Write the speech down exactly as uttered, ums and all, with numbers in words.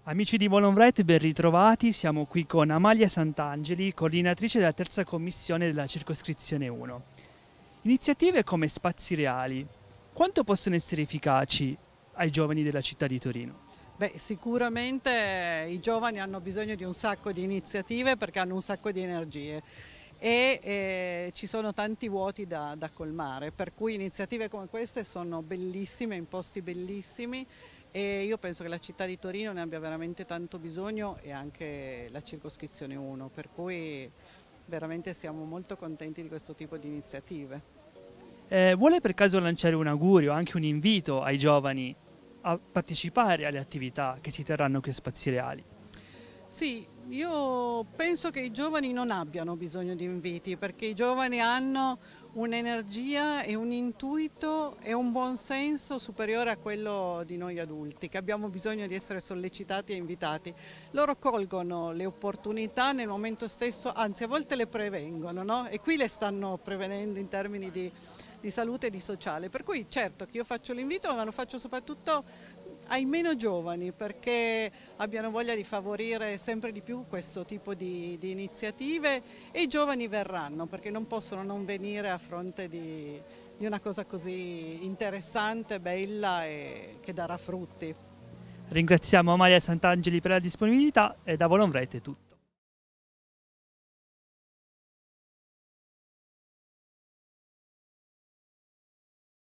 Amici di Volonvrette, ben ritrovati. Siamo qui con Amalia Sant'Angeli, coordinatrice della terza commissione della circoscrizione uno. Iniziative come Spazi Reali, quanto possono essere efficaci ai giovani della città di Torino? Beh, sicuramente i giovani hanno bisogno di un sacco di iniziative perché hanno un sacco di energie e eh, ci sono tanti vuoti da, da colmare, per cui iniziative come queste sono bellissime, in posti bellissimi, e io penso che la città di Torino ne abbia veramente tanto bisogno, e anche la circoscrizione uno, per cui veramente siamo molto contenti di questo tipo di iniziative. Eh, vuole per caso lanciare un augurio, anche un invito ai giovani a partecipare alle attività che si terranno qui a Spazi Reali? Sì, io penso che i giovani non abbiano bisogno di inviti, perché i giovani hanno un'energia e un intuito e un buon senso superiore a quello di noi adulti, che abbiamo bisogno di essere sollecitati e invitati. Loro colgono le opportunità nel momento stesso, anzi a volte le prevengono, no? E qui le stanno prevenendo in termini di, di salute e di sociale. Per cui certo che io faccio l'invito, ma lo faccio soprattutto ai meno giovani, perché abbiano voglia di favorire sempre di più questo tipo di, di iniziative, e i giovani verranno perché non possono non venire a fronte di, di una cosa così interessante, bella e che darà frutti. Ringraziamo Amalia Sant'Angeli per la disponibilità e da Volonvrette è tutto.